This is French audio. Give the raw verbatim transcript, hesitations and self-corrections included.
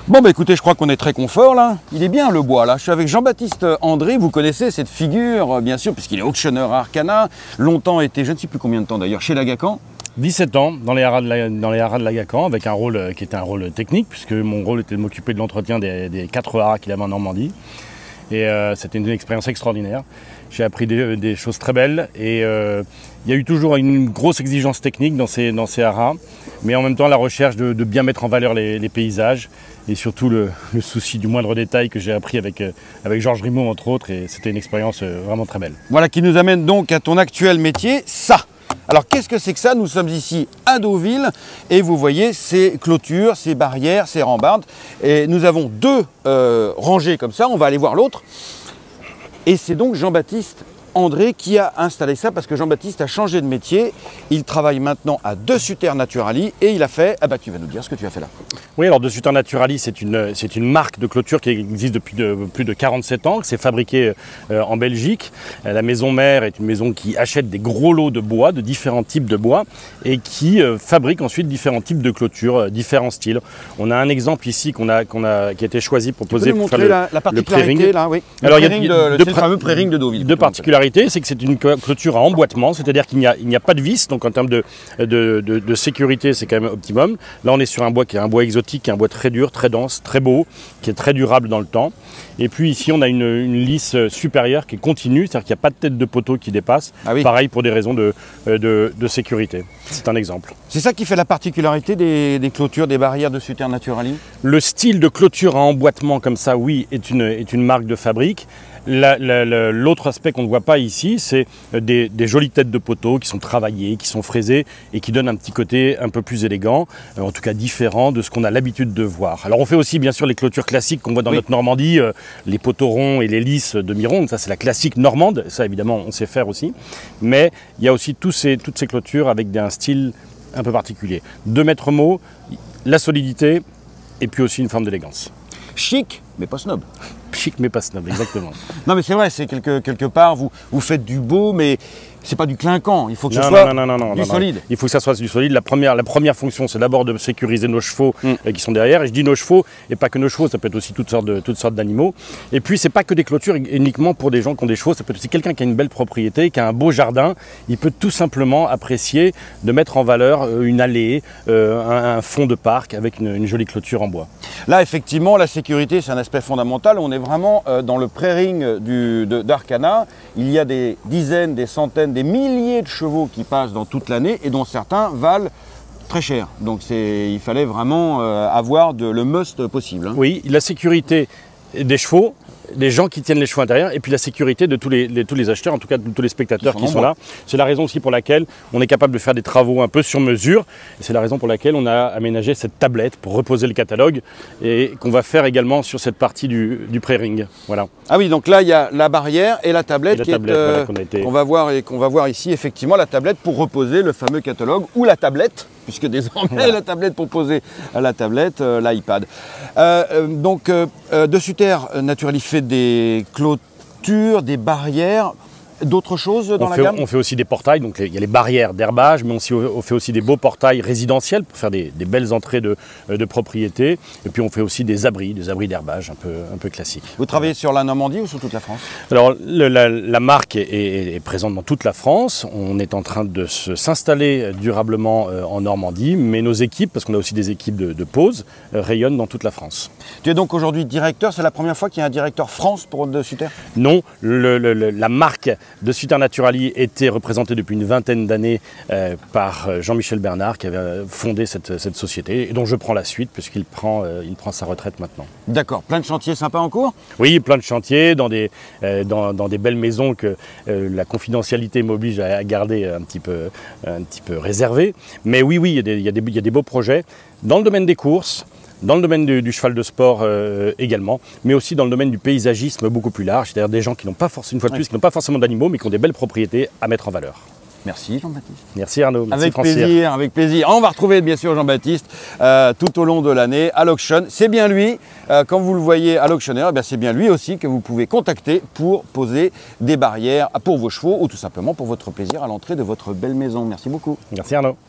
Bon bah écoutez, je crois qu'on est très confort là. Il est bien le bois là. Je suis avec Jean-Baptiste André, vous connaissez cette figure bien sûr puisqu'il est auctionneur à Arcana. Longtemps été, je ne sais plus combien de temps d'ailleurs, chez Lagacan. dix-sept ans dans les haras de, la, dans les haras de Lagacan avec un rôle qui était un rôle technique puisque mon rôle était de m'occuper de l'entretien des, des quatre haras qu'il avait en Normandie. Et euh, c'était une expérience extraordinaire. J'ai appris des, des choses très belles et euh, il y a eu toujours une grosse exigence technique dans ces, dans ces haras, mais en même temps la recherche de, de bien mettre en valeur les, les paysages et surtout le, le souci du moindre détail que j'ai appris avec, euh, avec Georges Rimaud entre autres, et c'était une expérience euh, vraiment très belle. Voilà qui nous amène donc à ton actuel métier, ça. Alors qu'est-ce que c'est que ça? Nous sommes ici à Deauville et vous voyez ces clôtures, ces barrières, ces rambardes. Et nous avons deux euh, rangées comme ça, on va aller voir l'autre. Et c'est donc Jean-Baptiste André qui a installé ça parce que Jean-Baptiste a changé de métier. Il travaille maintenant à De Sutter Naturali et il a fait... Ah bah tu vas nous dire ce que tu as fait là. Oui, alors De Sutter Naturali, c'est une, c'est une marque de clôture qui existe depuis de, plus de quarante-sept ans, c'est fabriqué euh, en Belgique. La maison mère est une maison qui achète des gros lots de bois, de différents types de bois, et qui euh, fabrique ensuite différents types de clôtures, euh, différents styles. On a un exemple ici qu'on a, qu'on a, qui a été choisi pour poser pour faire le, la, la le pré-ring. Là, oui. Alors il y a, de, de, le fameux pré-ring de Deauville. Deux particularités, c'est que c'est une clôture à emboîtement, c'est-à-dire qu'il n'y a, il n'y a pas de vis, donc en termes de, de, de, de sécurité, c'est quand même optimum. Là, on est sur un bois qui est un bois exotique, qui est un bois très dur, très dense, très beau, qui est très durable dans le temps. Et puis ici, on a une, une lisse supérieure qui est continue, c'est-à-dire qu'il n'y a pas de tête de poteau qui dépasse. Ah oui. Pareil pour des raisons de, de, de sécurité. C'est un exemple. C'est ça qui fait la particularité des, des clôtures, des barrières de Sutter Naturali? Le style de clôture à emboîtement comme ça, oui, est une, est une marque de fabrique. L'autre aspect qu'on ne voit pas ici, c'est des, des jolies têtes de poteaux qui sont travaillées, qui sont fraisées et qui donnent un petit côté un peu plus élégant, en tout cas différent de ce qu'on a l'habitude de voir. Alors on fait aussi bien sûr les clôtures classiques qu'on voit dans oui. notre Normandie, euh, les poteaux ronds et les lisses demi-rondes, ça c'est la classique normande, ça évidemment on sait faire aussi, mais il y a aussi tous ces, toutes ces clôtures avec un style un peu particulier. Deux maîtres mots, la solidité et puis aussi une forme d'élégance. Chic, mais pas snob. Chic mais pas snob, exactement. Non mais c'est vrai, c'est quelque, quelque part, vous, vous faites du beau, mais c'est pas du clinquant, il faut que non, ce soit non, non, non, non, du non, solide. Non. Il faut que ça soit du solide. La première, la première fonction, c'est d'abord de sécuriser nos chevaux mm. euh, qui sont derrière. Et je dis nos chevaux, et pas que nos chevaux, ça peut être aussi toutes sortes de, toutes sortes d'animaux. Et puis, c'est pas que des clôtures uniquement pour des gens qui ont des chevaux, ça peut être aussi quelqu'un qui a une belle propriété, qui a un beau jardin. Il peut tout simplement apprécier de mettre en valeur une allée, euh, un, un fond de parc avec une, une jolie clôture en bois. Là, effectivement, la sécurité, c'est un aspect fondamental. On est vraiment euh, dans le pré-ring d'Arcana. Il y a des dizaines, des centaines, des milliers de chevaux qui passent dans toute l'année et dont certains valent très cher. Donc il fallait vraiment euh, avoir de, le must possible. Hein. Oui, la sécurité des chevaux, des gens qui tiennent les chevaux intérieurs et puis la sécurité de tous les, les, tous les acheteurs, en tout cas de tous les spectateurs qui sont, qui sont là. C'est la raison aussi pour laquelle on est capable de faire des travaux un peu sur mesure. C'est la raison pour laquelle on a aménagé cette tablette pour reposer le catalogue et qu'on va faire également sur cette partie du, du pré-ring. Voilà. Ah oui, donc là il y a la barrière et la tablette, et la qui tablette est, euh, voilà, qu'on été... va voir et qu'on va voir ici effectivement la tablette pour reposer le fameux catalogue ou la tablette, puisque désormais voilà. la tablette pour poser à la tablette, euh, l'iPad. Euh, euh, donc euh, De Sutter Naturali fait des clôtures, des barrières, d'autres choses dans on la fait, gamme? On fait aussi des portails, donc il y a les barrières d'herbage, mais on, on fait aussi des beaux portails résidentiels pour faire des, des belles entrées de, de propriété. Et puis on fait aussi des abris, des abris d'herbage un peu, un peu classiques. Vous travaillez sur la Normandie ou sur toute la France? Alors le, la, la marque est, est, est présente dans toute la France. On est en train de s'installer durablement en Normandie, mais nos équipes, parce qu'on a aussi des équipes de, de pause, rayonnent dans toute la France. Tu es donc aujourd'hui directeur, c'est la première fois qu'il y a un directeur France pour De Sutter? Non, le, le, le, la marque De Sutter Naturali était représentée depuis une vingtaine d'années euh, par Jean-Michel Bernard qui avait fondé cette, cette société et dont je prends la suite puisqu'il prend, euh, il prend sa retraite maintenant. D'accord, plein de chantiers sympas en cours? Oui, plein de chantiers dans des, euh, dans, dans des belles maisons que euh, la confidentialité m'oblige à, à garder un petit peu, un petit peu réservées. Mais oui, oui, il y a des, il y a des, il y a des beaux projets dans le domaine des courses, dans le domaine du, du cheval de sport euh, également, mais aussi dans le domaine du paysagisme beaucoup plus large, c'est-à-dire des gens qui n'ont pas forcément, une fois de plus, qui n'ont pas forcément d'animaux, mais qui ont des belles propriétés à mettre en valeur. Merci Jean-Baptiste. Merci Arnaud. Merci avec Francire. plaisir, avec plaisir. On va retrouver bien sûr Jean-Baptiste euh, tout au long de l'année à l'auction. C'est bien lui, euh, quand vous le voyez à l'auctionneur, eh c'est bien lui aussi que vous pouvez contacter pour poser des barrières pour vos chevaux ou tout simplement pour votre plaisir à l'entrée de votre belle maison. Merci beaucoup. Merci Arnaud.